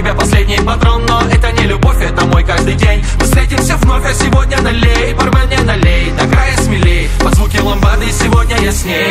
тебя последний патрон, но это не любовь, это мой каждый день. Мы встретимся вновь, а сегодня налей, бармен, не налей, до края смелей. Под звуки ламбады сегодня я с ней.